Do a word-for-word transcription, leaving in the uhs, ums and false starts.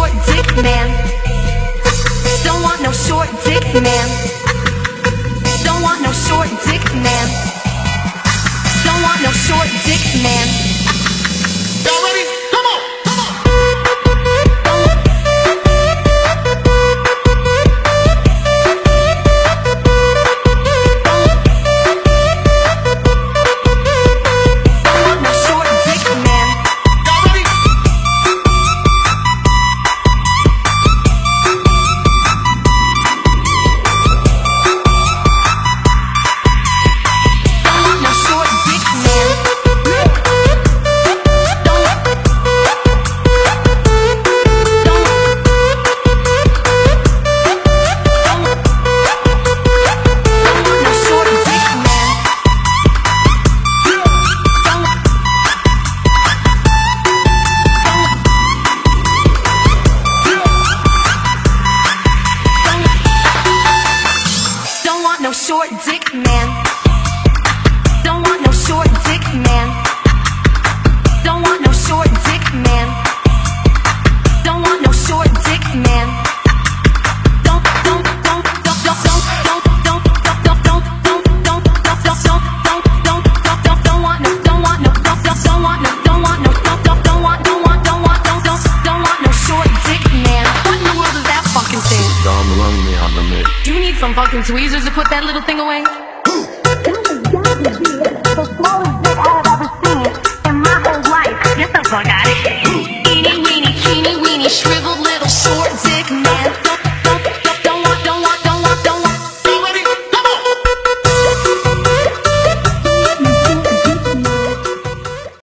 short dick man. Don't want no short dick man. Don't want no short dick man. Don't want no short dick man. Y'all ready? Come on, come on. Don't want no short dick man. Y'all ready? Don't want no short dick man. No short dick man. Don't want no short dick man. Don't want no short dick man. Don't want no short dick man. Don't don't don't don't don't don't don't don't don't don't don't don't don't don't don't don't want no don't want no don't don't want no don't want no don't don't don't want don't want don't want don't don't don't want no short dick man. What in the world is that fucking thing? Don't run me on the mix. You need some fucking tweezers to put that little thing away.